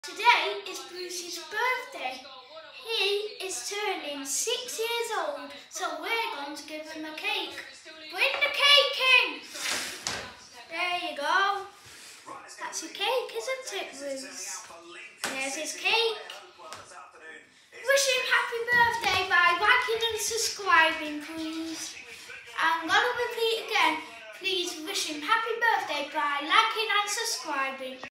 Today is Bruce's birthday. He is turning 6 years old, so we're going to give him a cake. Bring the cake in! There you go. That's your cake, isn't it, Bruce? There's his cake. Wish him happy birthday by liking and subscribing, please. I'm going to repeat again. Please wish him happy birthday by liking and subscribing.